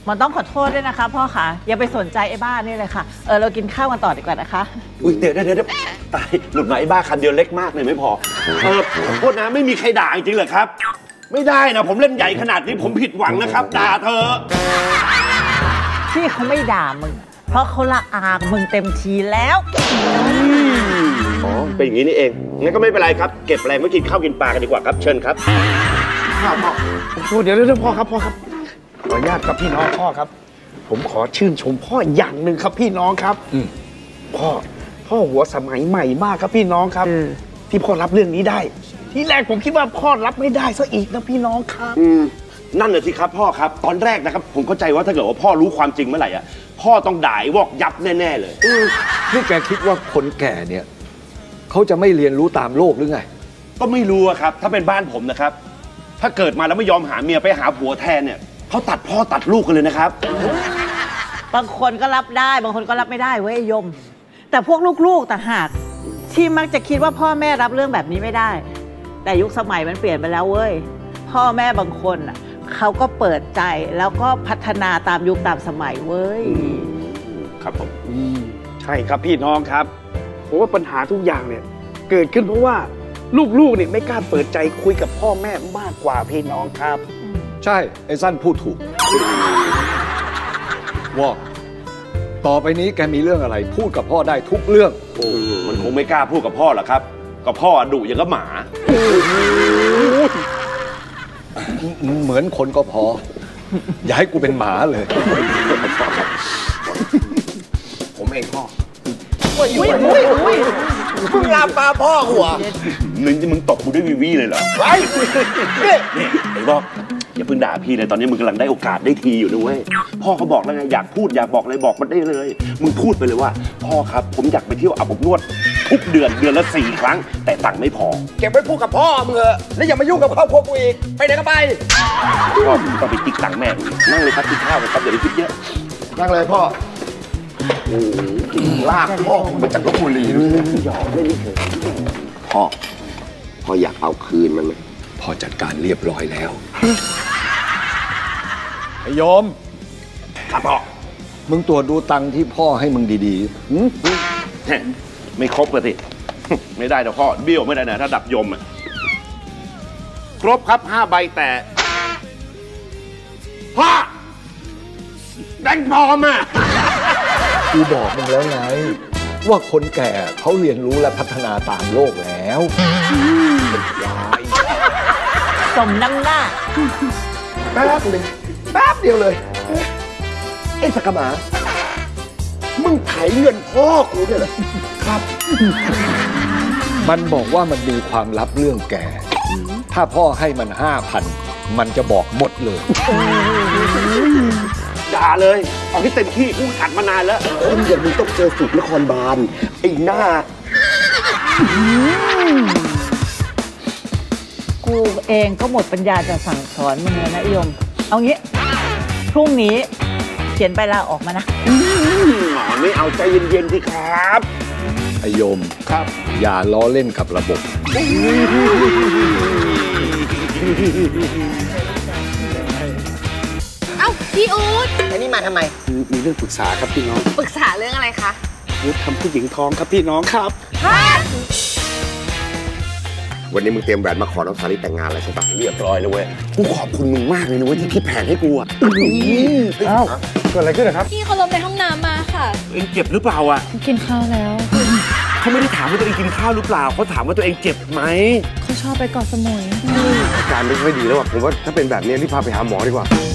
มันต้องขอโทษด้วยนะคะพ่อคะอย่าไปสนใจไอ้บ้านี่เลยค่ะเรากินข้าวกันต่อดีกว่านะคะอุ้ยเดี๋ยวตายหลุดมาไอ้บ้าคันเดียวเล็กมากเลยไม่พอขอโทษนะไม่มีใครด่าจริงเหรอครับไม่ได้นะผมเล่นใหญ่ขนาดนี้ผมผิดหวังนะครับด่าเธอที่เขาไม่ด่ามึงเพราะเขาละอางมึงเต็มทีแล้วอ๋อเป็นอย่างนี้นี่เองงั้นก็ไม่เป็นไรครับเก็บแรงไว้กินข้าวกินปลากันดีกว่าครับเชิญครับพ่อเดี๋ยวพ่อครับขออนุญาตครับพี่น้องพ่อครับผมขอชื่นชมพ่ออย่างหนึ่งครับพี่น้องครับพ่อหัวสมัยใหม่มากครับพี่น้องครับที่พ่อรับเรื่องนี้ได้ที่แรกผมคิดว่าพ่อรับไม่ได้ซะอีกนะพี่น้องครับนั่นเลยสิครับพ่อครับตอนแรกนะครับผมเข้าใจว่าถ้าเกิดว่าพ่อรู้ความจริงเมื่อไหร่อ่ะพ่อต้องด่าวอกยับแน่ๆเลยนี่แกคิดว่าคนแก่เนี่ยเขาจะไม่เรียนรู้ตามโลกหรือไงก็ไม่รู้ครับถ้าเป็นบ้านผมนะครับถ้าเกิดมาแล้วไม่ยอมหาเมียไปหาผัวแทนเนี่ยเขาตัดพ่อตัดลูกกันเลยนะครับบางคนก็รับได้บางคนก็รับไม่ได้เว้ยยมแต่พวกลูกๆต่างหากที่มักจะคิดว่าพ่อแม่รับเรื่องแบบนี้ไม่ได้แต่ยุคสมัยมันเปลี่ยนไปแล้วเว้ยพ่อแม่บางคนเขาก็เปิดใจแล้วก็พัฒนาตามยุคตามสมัยเว้ยครับผมใช่ครับพี่น้องครับผมว่าปัญหาทุกอย่างเนี่ยเกิดขึ้นเพราะว่าลูกๆเนี่ยไม่กล้าเปิดใจคุยกับพ่อแม่มากกว่าพี่น้องครับใช่ไอ้สั้นพูดถูกวอกต่อไปนี้แกมีเรื่องอะไรพูดกับพ่อได้ทุกเรื่องมันคงไม่กล้าพูดกับพ่อหรอกครับก็พ่อดุอย่างกับหมาเหมือนคนก็พออย่าให้กูเป็นหมาเลยผมเองพ่อมึงลามปลาพ่อกูเหรอมึงตบกูด้วยวีเลยเหรอไนี่ไอ้บอกอย่าเพิ่งด่าพี่เลยตอนนี้มึงกำลังได้โอกาสได้ทีอยู่นะเว้ยพ่อเขาบอกแล้วไงอยากพูดอยากบอกอะไรบอกมันได้เลยมึงพูดไปเลยว่าพ่อครับผมอยากไปเที่ยวอาบอบนวดทุกเดือนละ4 ครั้งแต่ตังค์ไม่พอเก็บไว้พูดกับพ่อมึงเหอะแล้วอย่ามายุ่งกับครอบครัวกูอีกไปไหนก็ไปพ่อมึงต้องไปติ๊กตังค์แม่นั่งเลยครับกินข้าวเลยครับอย่าไปคิดเยอะนั่งเลยพ่อลากพ่อมาจากลพบุรีหยอกเล่นนี่เถอะพ่ออยากเอาคืนมันไหมพ่อจัดการเรียบร้อยแล้วไอ้โยมครับพ่อมึงตรวจดูตังค์ที่พ่อให้มึงดีๆไม่ครบเลยสิไม่ได้แต่พ่อเบี้ยวไม่ได้นะถ้าดับยมครบครับ5 ใบแต่พ่อแบงค์ปลอมกูบอกมึงแล้วไงว่าคนแก่เขาเรียนรู้และพัฒนาตามโลกแล้วสมน้ำหน้าแป๊บเดียวเลยไอ้สักกะหมามึงไถเงินพ่อกูเนี่ยเหรอครับมันบอกว่ามันมีความลับเรื่องแกถ้าพ่อให้มัน 5,000มันจะบอกหมดเลยด่าเลยเอาที่เต็มที่กูขัดมานานแล้วคนอย่างมึงต้องเจอฝึกนครบาลไอ้หน้ากูเองก็หมดปัญญาจะสั่งสอนมึงเลยนะยมเอางี้พรุ่งนี้เขียนใบลาออกมานะไม่เอาใจเย็นๆสิครับไอ้โยมครับอย่าล้อเล่นกับระบบเอ้าพี่อู๊ดอันนี้มาทำไมมีเรื่องปรึกษาครับพี่น้องปรึกษาเรื่องอะไรคะอู๊ดทำผู้หญิงท้องครับพี่น้องครับวันนี้มึงเตรียมแหวนมาขอน้องสาลีแต่งงานแล้วใช่ปะเรียบร้อยแล้วเว้ยกูขอบคุณมึงมากเลยนะเว้ยที่คิดแผนให้กูอ้าวเกิดอะไรขึ้นครับพี่เขาล้มในห้องน้ำมาค่ะเองเจ็บหรือเปล่ากินข้าวแล้วเขาไม่ได้ถามว่าตัวเองกินข้าวหรือเปล่าเขาถามว่าตัวเองเจ็บไหมเขาชอบไปเกาะสมุยอาการไม่ค่อยดีแล้วผมว่าถ้าเป็นแบบนี้รีบพาไปหาหมอดีกว่า